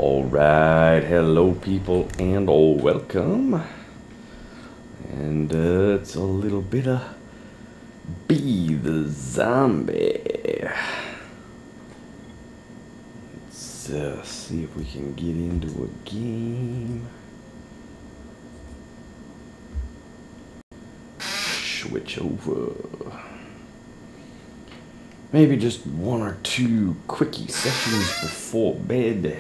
Alright, hello people and welcome. And it's a little bit of Be the Zombie. Let's see if we can get into a game. Switch over. Maybe just one or two quickie sessions before bed.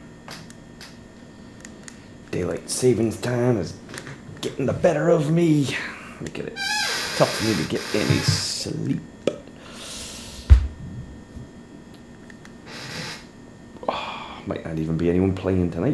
Daylight savings time is getting the better of me, making it tough for me to get any sleep. Oh, might not even be anyone playing tonight.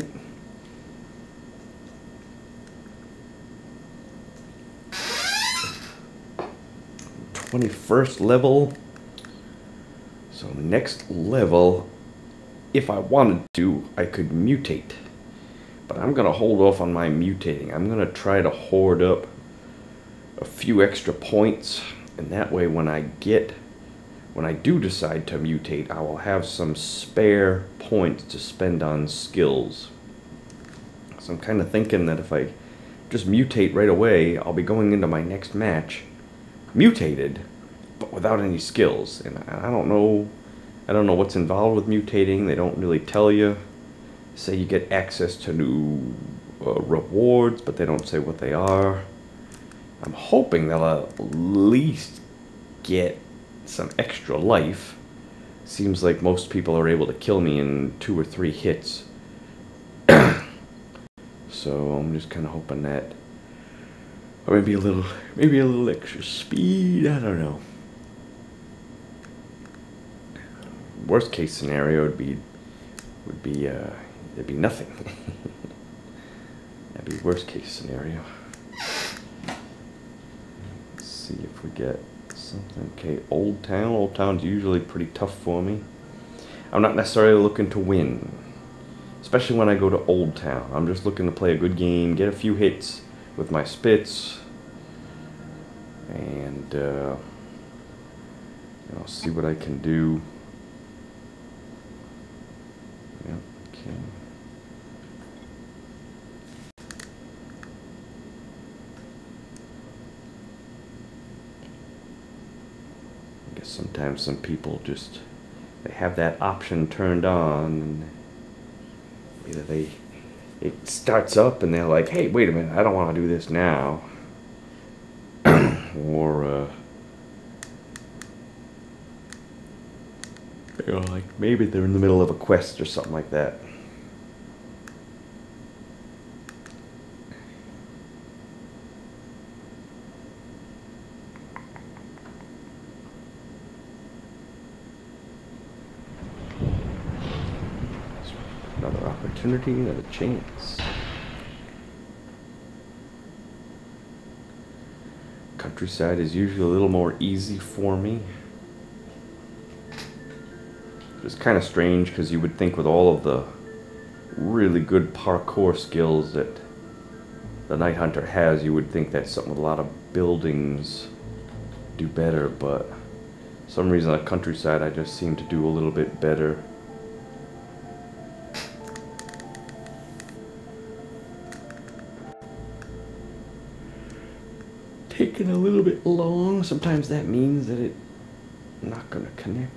#21st level. So next level, if I wanted to, I could mutate. But I'm going to hold off on my mutating. I'm going to try to hoard up a few extra points. And that way when I do decide to mutate, I will have some spare points to spend on skills. So I'm kind of thinking that if I just mutate right away, I'll be going into my next match mutated, but without any skills. And I don't know what's involved with mutating. They don't really tell you. Say you get access to new rewards, but they don't say what they are. I'm hoping that I'll at least get some extra life. Seems like most people are able to kill me in 2 or 3 hits. So I'm just kind of hoping that, or maybe a little extra speed. I don't know. Worst case scenario would be there'd be nothing. That'd be worst case scenario. Let's see if we get something. Okay, Old Town. Old Town's usually pretty tough for me. I'm not necessarily looking to win, especially when I go to Old Town. I'm just looking to play a good game, get a few hits with my spits, and see what I can do. Yep, okay. I guess sometimes some people just, they have that option turned on, and either it starts up and they're like, hey, wait a minute, I don't want to do this now. Or like maybe they're in the middle of a quest or something like that. Another opportunity, another chance. Countryside is usually a little more easy for me. It's kind of strange because you would think with all of the really good parkour skills that the Night Hunter has, you would think that something with a lot of buildings do better, but for some reason on Countryside I just seem to do a little bit better. Taking a little bit long. Sometimes that means that it's not going to connect.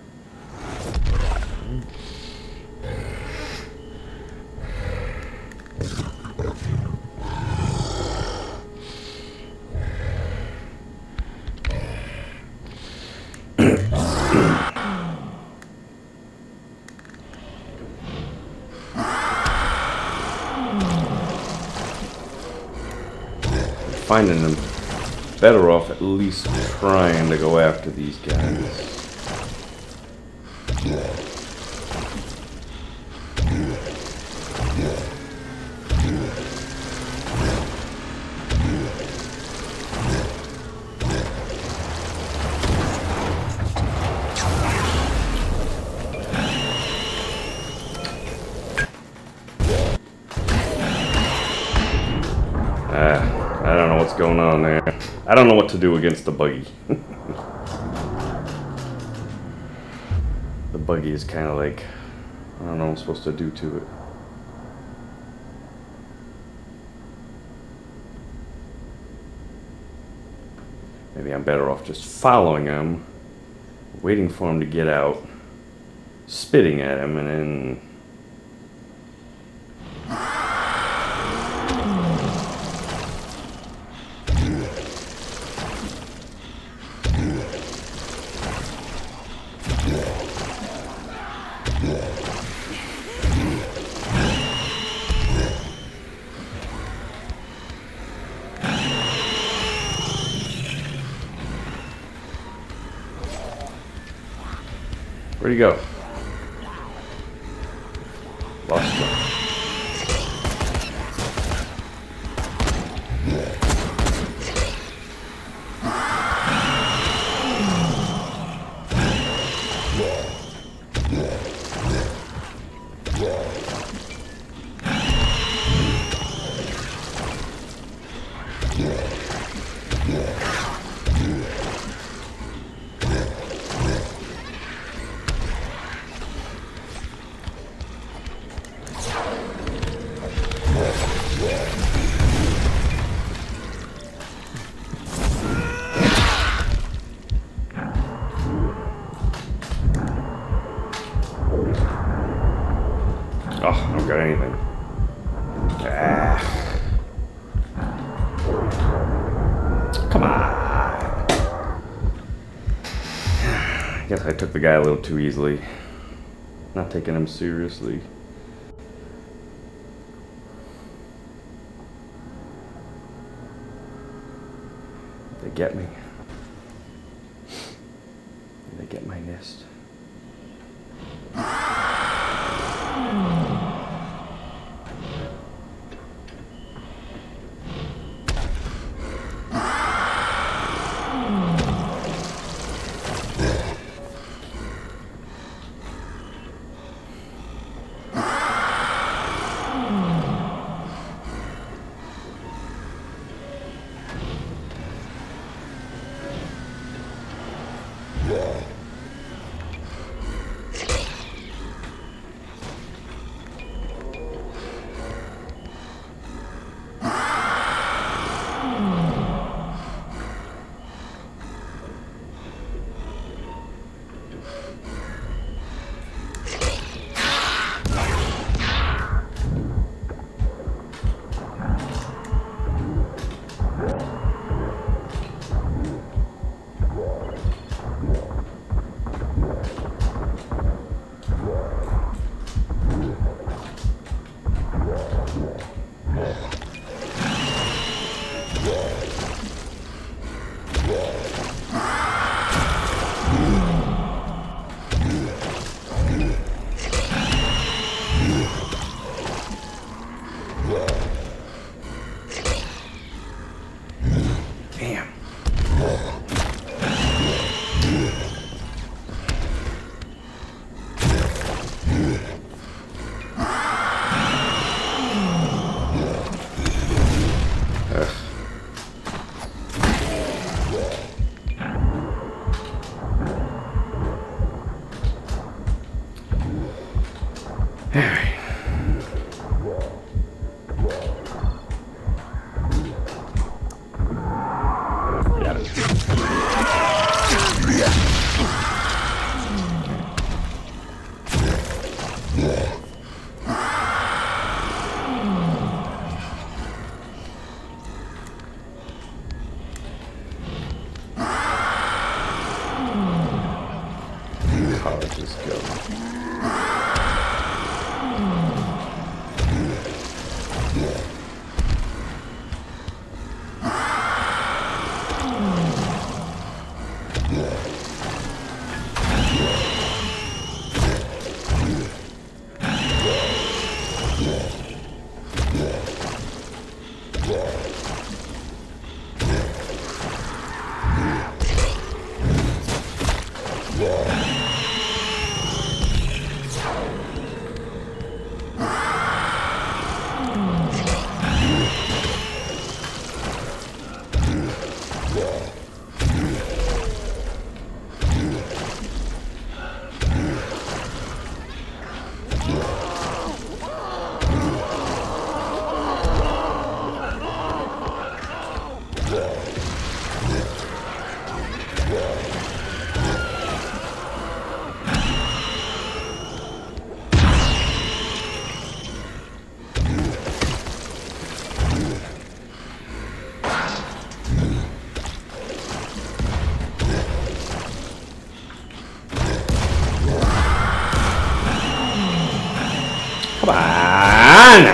Finding them better off at least trying to go after these guys. I don't know what's going on there. I don't know what to do against the buggy. The buggy is kind of like I don't know what I'm supposed to do to it. Maybe I'm better off just following him, waiting for him to get out, spitting at him, and then... Where'd he go? Lost him. Oh, I don't got anything. Ah. Come on. I guess I took the guy a little too easily. Not taking him seriously. Did they get me? Did they get my nest? Come on!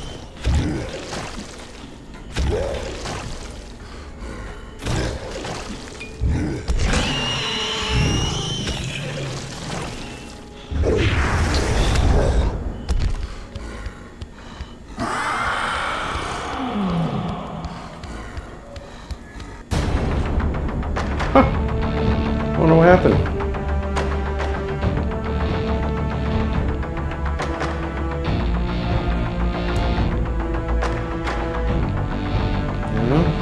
I don't know what happened. I don't know.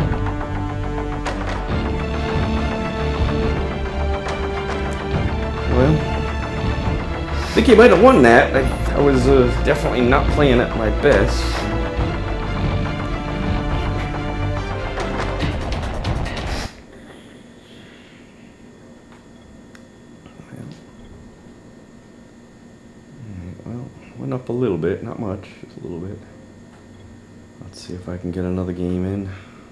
Well, I think he might have won that. I was definitely not playing at my best. Went up a little bit, not much, just a little bit. Let's see if I can get another game in.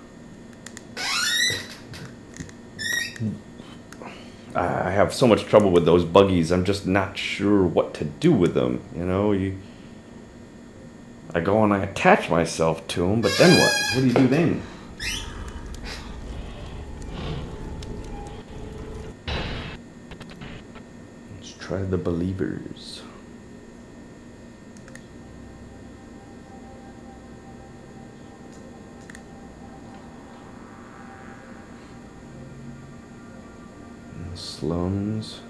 I have so much trouble with those buggies. I'm just not sure what to do with them. You know, I go and I attach myself to them, but then what? What do you do then? Let's try the believers. Slums.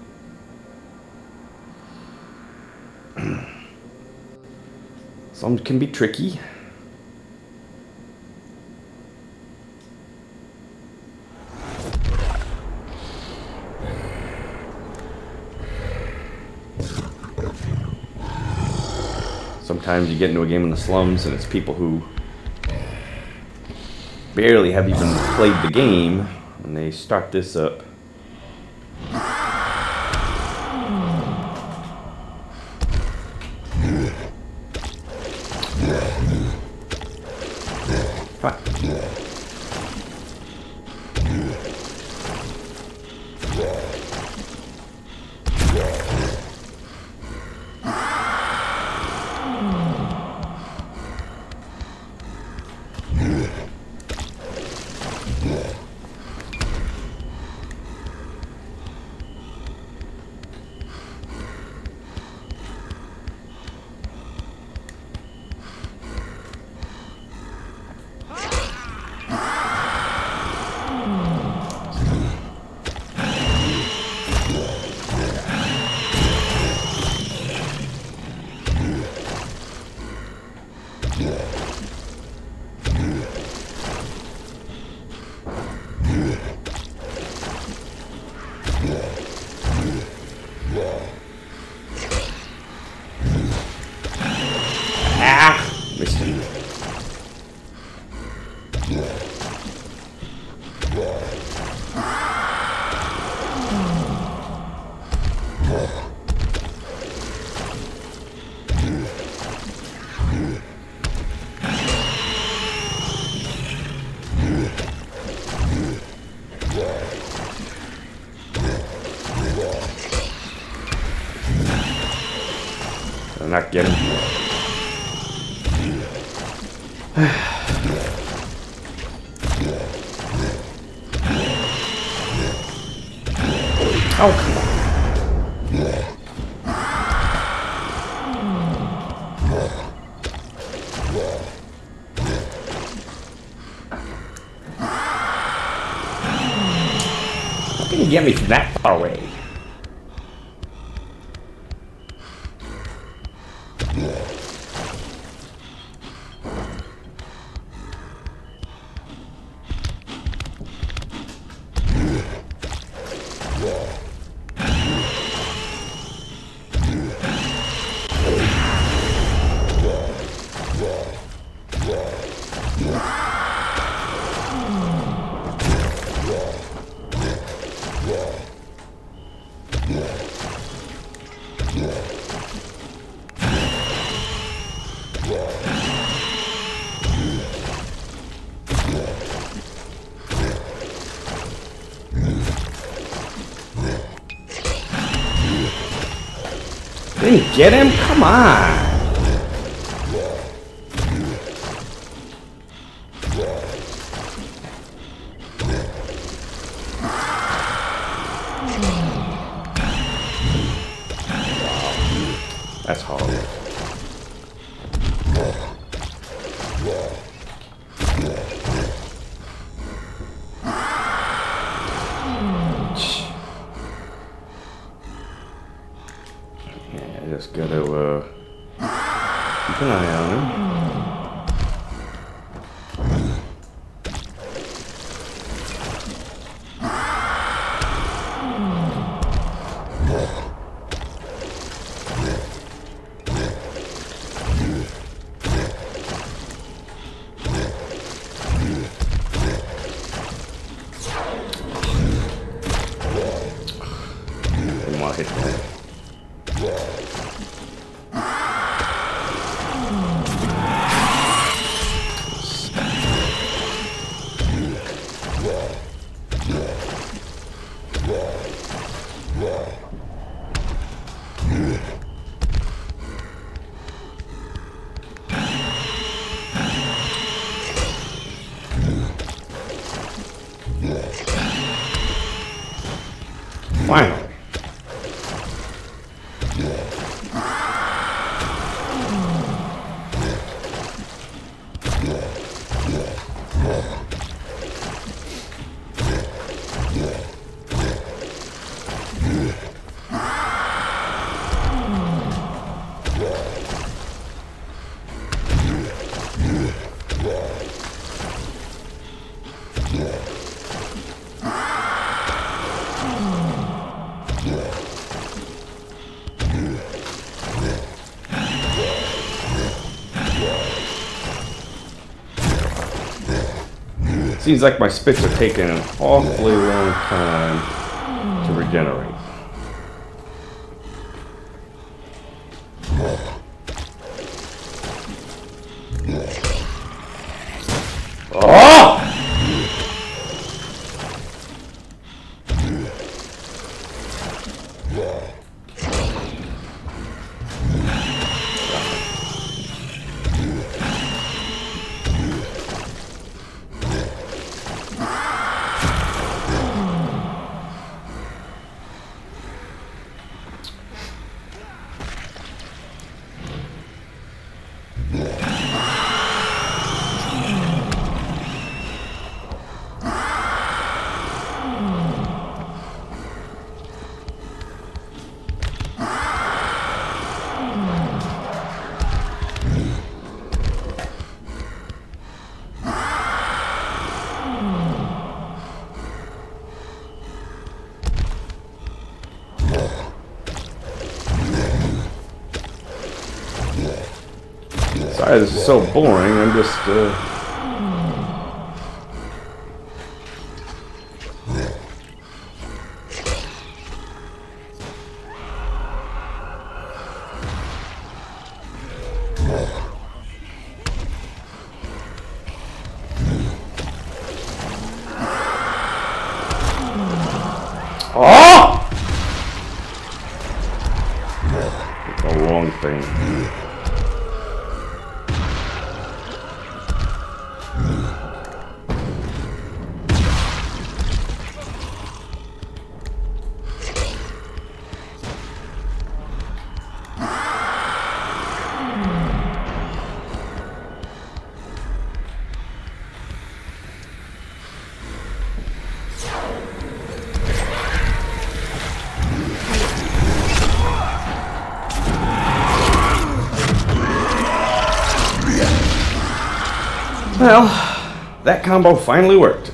Slums can be tricky. Sometimes you get into a game in the slums and it's people who barely have even played the game and they start this up. I'm not getting. Oh, come on. How can you get me from that far away? Didn't get him? Come on. an eye on him. Didn't want to hit that. Finally. Seems like my spits are taking an awfully long time to regenerate. Oh! Sorry, this is so boring. I'm just oh! It's the wrong thing. Well, that combo finally worked.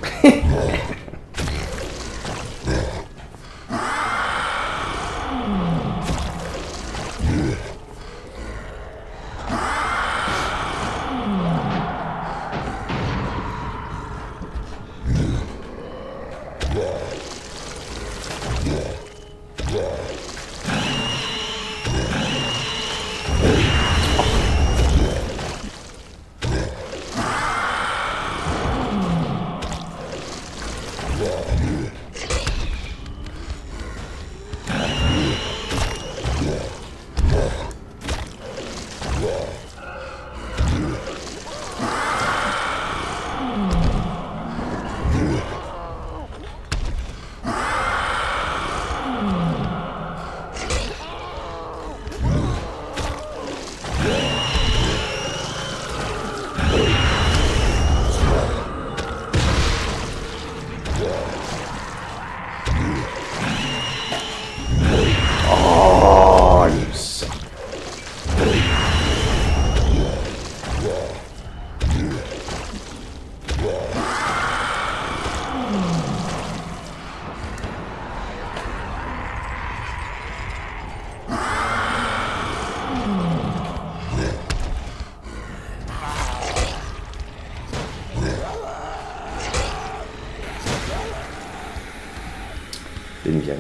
shooting again.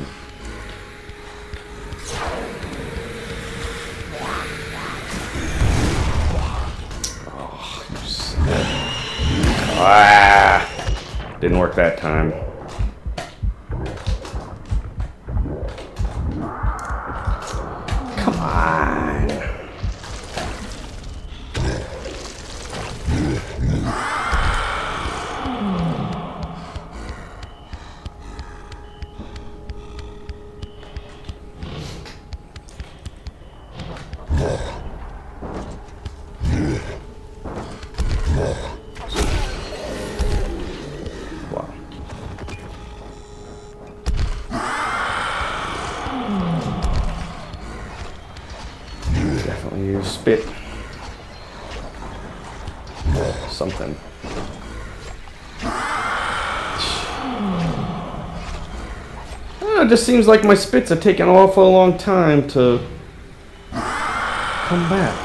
Oh, you suck. Ah! Didn't work that time. Come on. Wow. Definitely use spit. Something. It just seems like my spits are taking an awful long time to come back.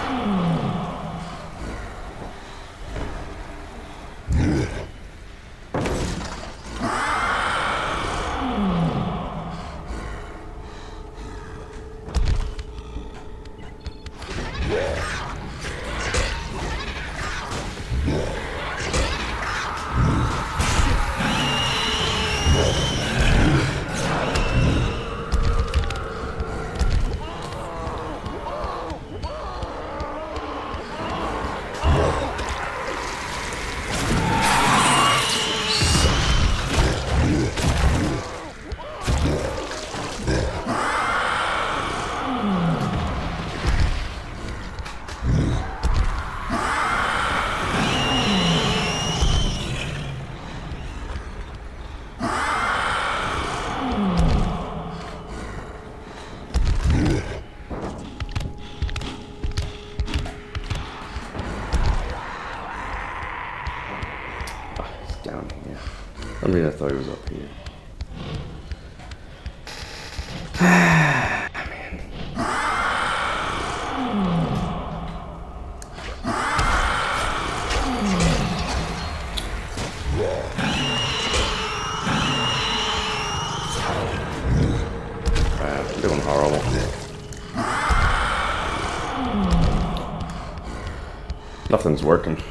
Down here. I mean, I thought he was up here. Man. I'm doing horrible. Nothing's working.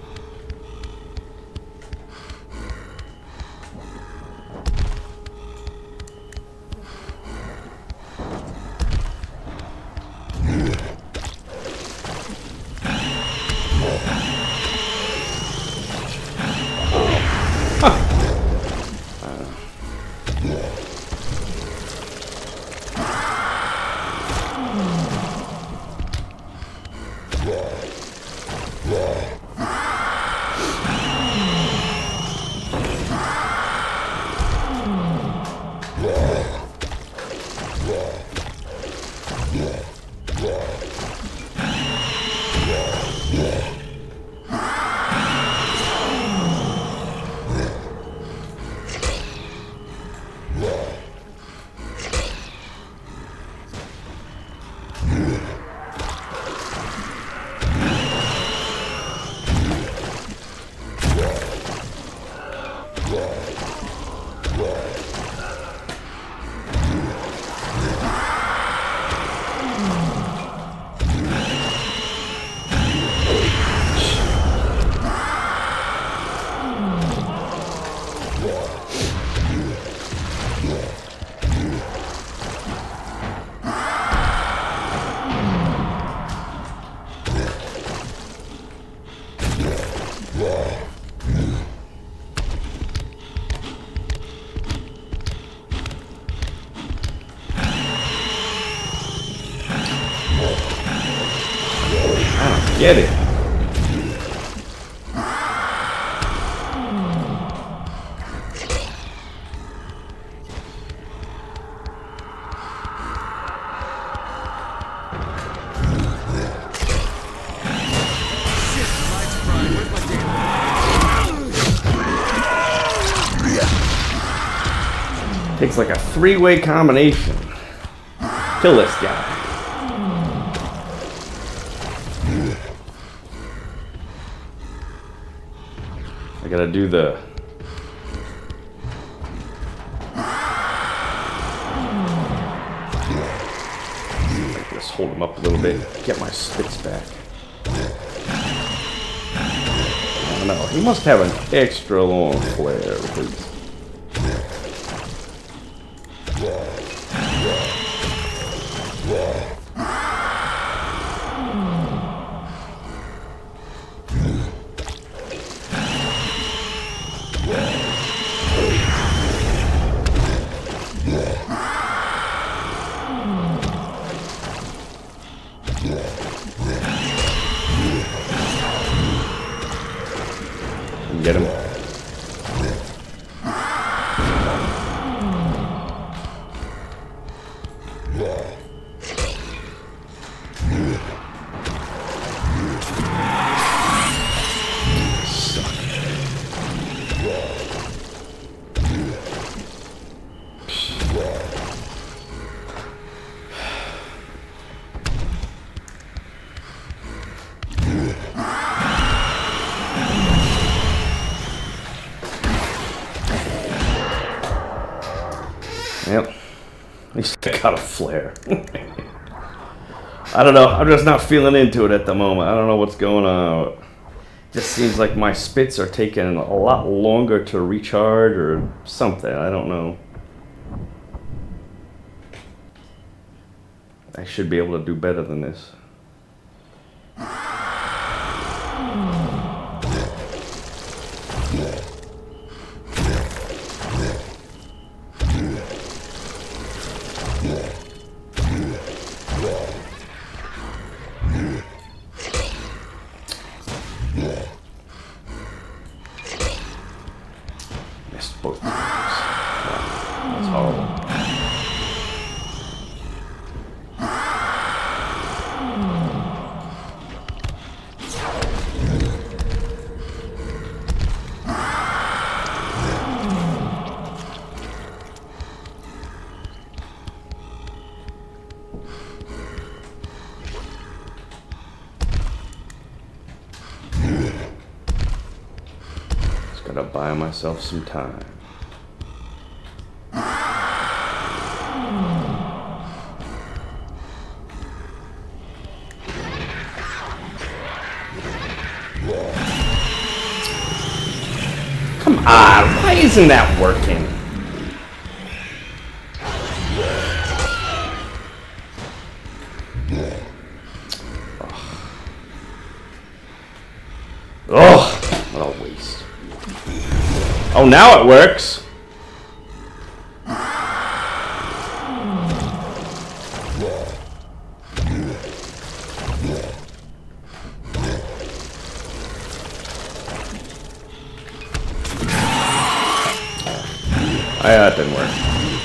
Get it. Takes like a three-way combination. Kill this guy. I gotta do the hold him up a little bit, get my spits back. I don't know, he must have an extra long flare because... Get him. Yep. At least I got a flare. I don't know. I'm just not feeling into it at the moment. I don't know what's going on. It just seems like my spits are taking a lot longer to recharge or something. I don't know. I should be able to do better than this. Missed both times. Wow, that's horrible. Gotta buy myself some time. Come on, why isn't that working? Ugh, what a waste. Oh, now it works. That didn't work.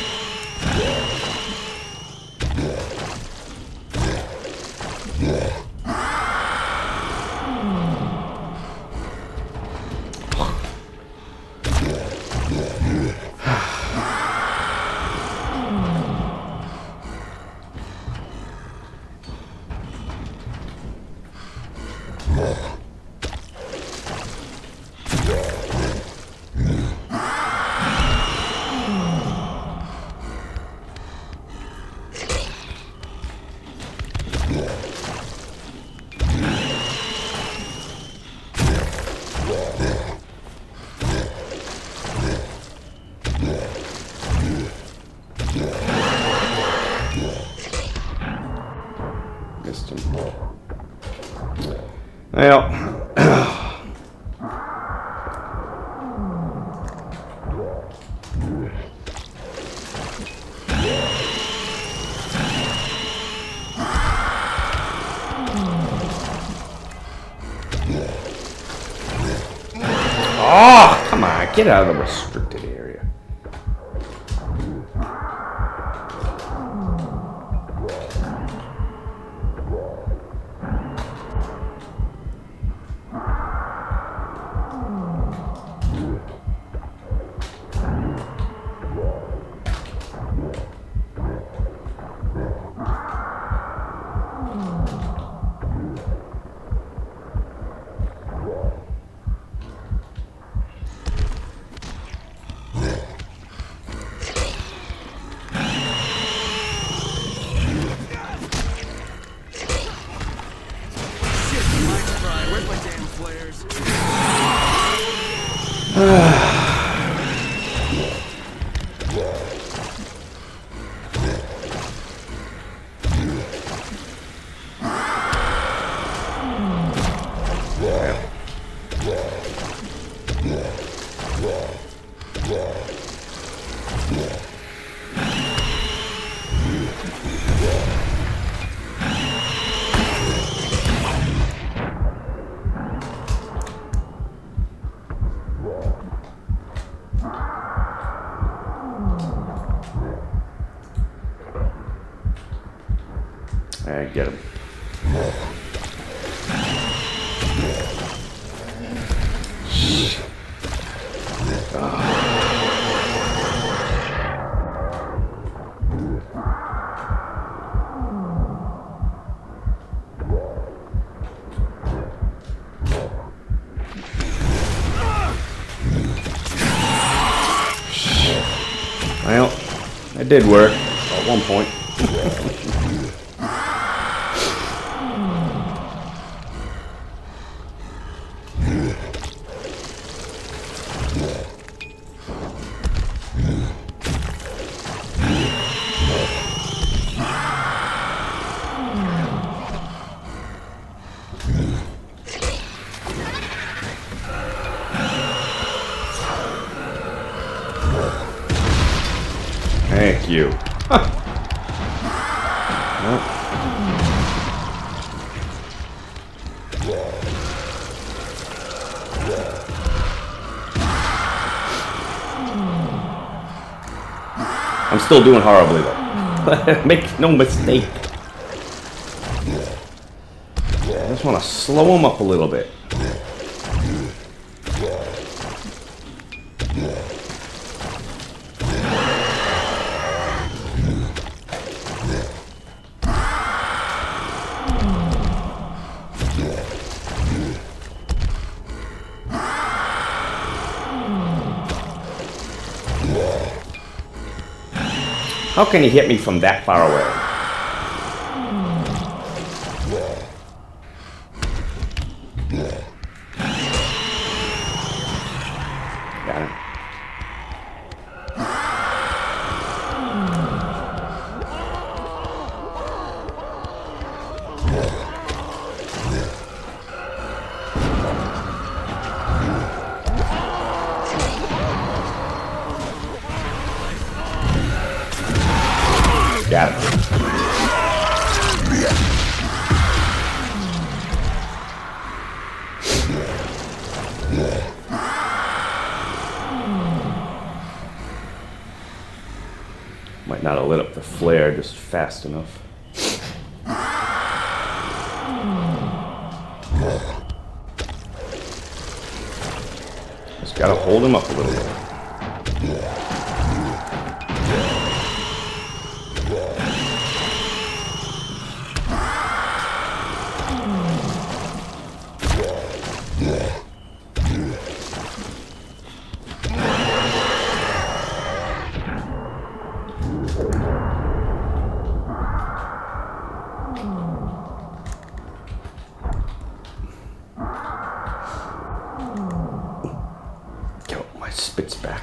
Missed him. Well. Oh, come on, get out of the restricted area. Damn flares. Alright, get him. Well, it did work at one point. Thank you. Well. I'm still doing horribly though. Make no mistake. I just want to slow him up a little bit. How can he hit me from that far away? Got him. Got it. Might not have lit up the flare just fast enough. Just gotta hold him up a little bit. Spits back.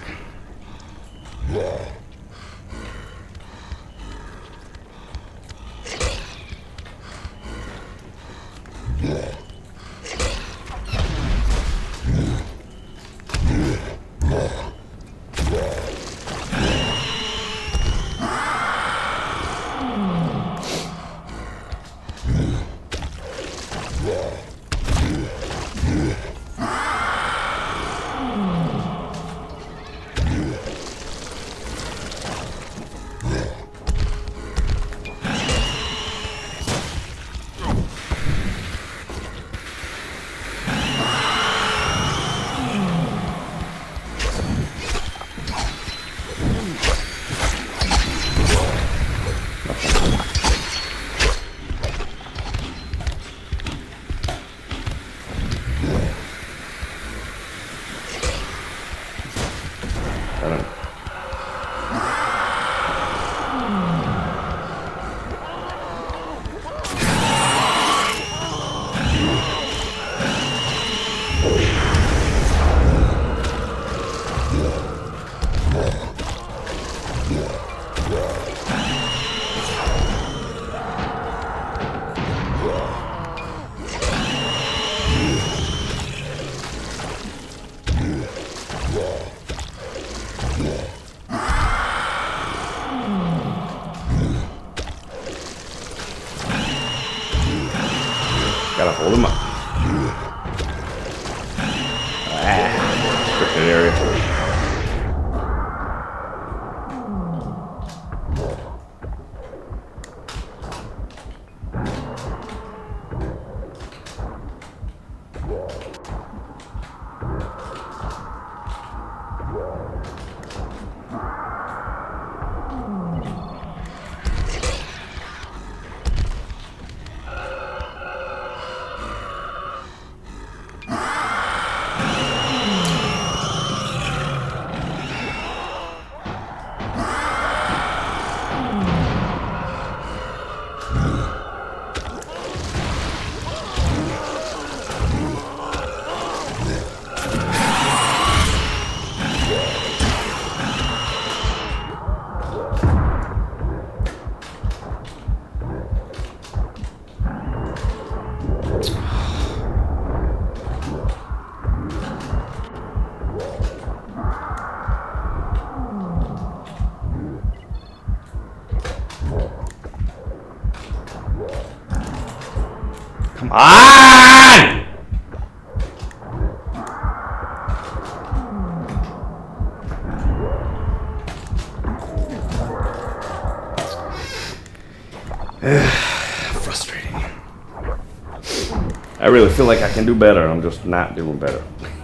I really feel like I can do better. I'm just not doing better.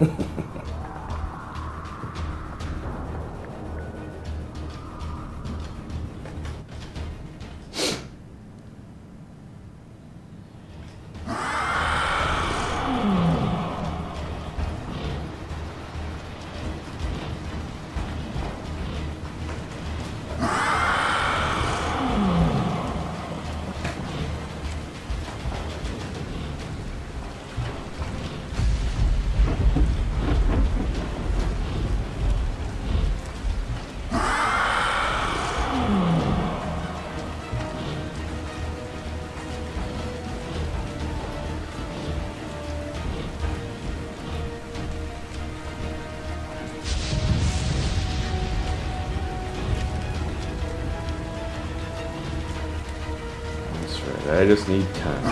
I just need time.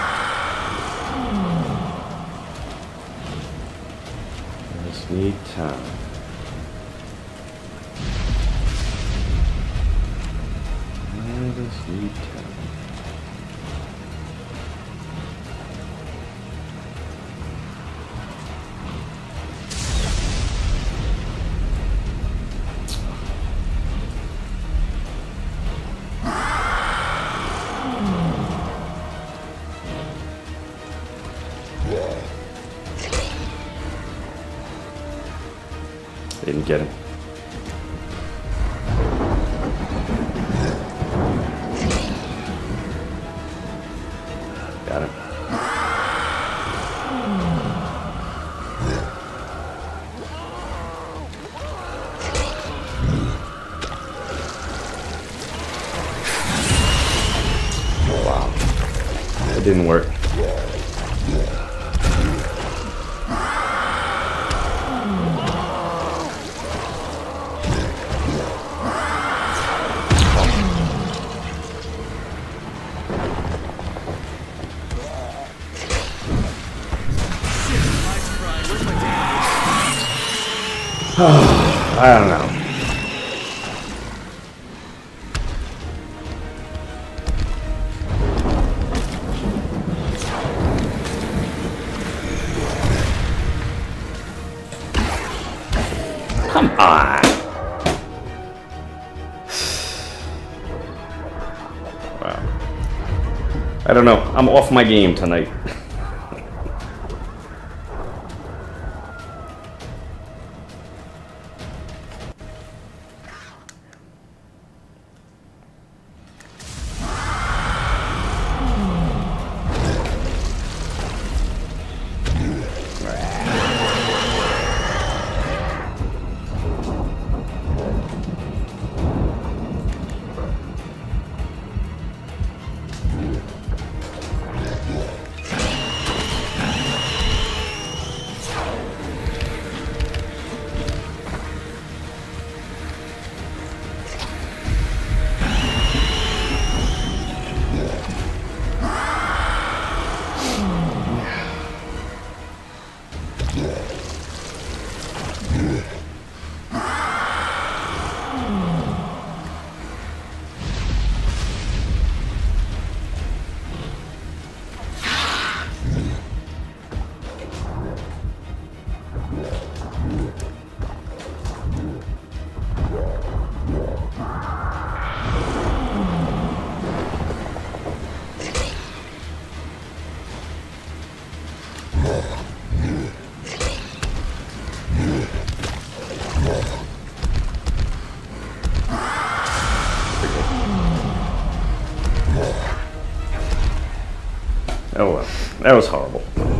I just need time. I just need time. Didn't get him. Got him. Wow. It didn't work. I don't know. Come on. Wow. I don't know. I'm off my game tonight. Oh well, that was horrible.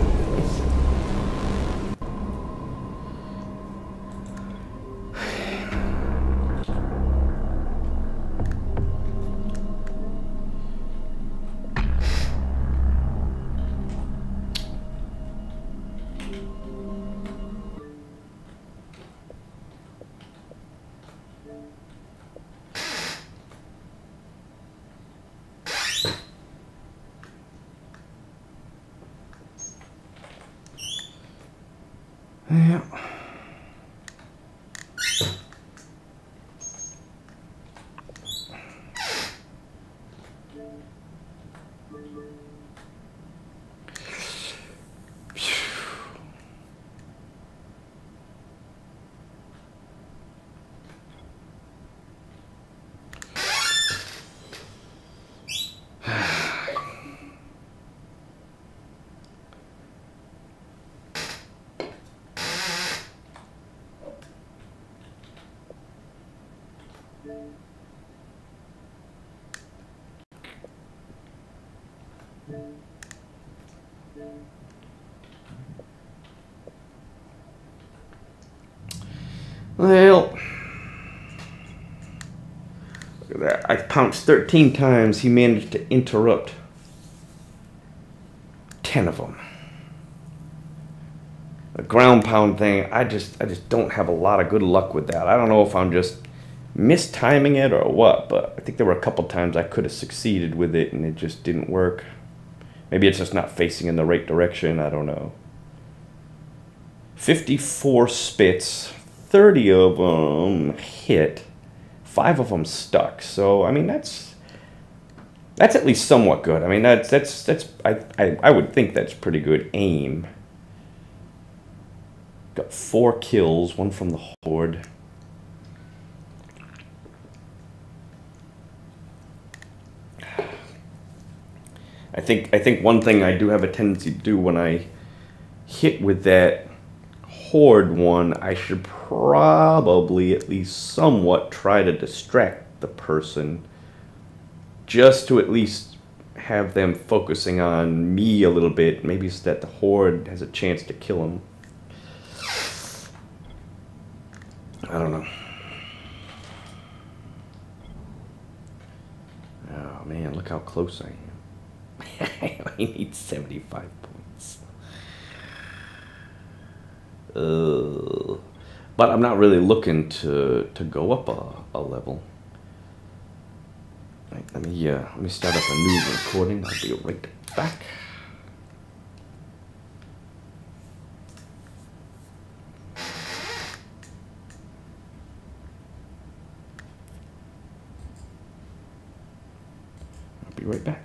Yeah. Well, look at that. I pounced 13 times. He managed to interrupt 10 of them. The ground pound thing, I just don't have a lot of good luck with that. I don't know if I'm just mistiming it or what, but I think there were a couple times I could have succeeded with it and it just didn't work. Maybe it's just not facing in the right direction. I don't know. 54 spits, 30 of them hit, 5 of them stuck. So I mean that's at least somewhat good. I mean I would think that's pretty good aim. Got 4 kills, 1 from the horde. I think one thing I do have a tendency to do when I hit with that horde one, I should probably at least somewhat try to distract the person, just to at least have them focusing on me a little bit, maybe so that the horde has a chance to kill him. I don't know. Oh man, look how close I am. I need 75 points. But I'm not really looking to go up a level. Right, let me start up a new recording. I'll be right back. I'll be right back.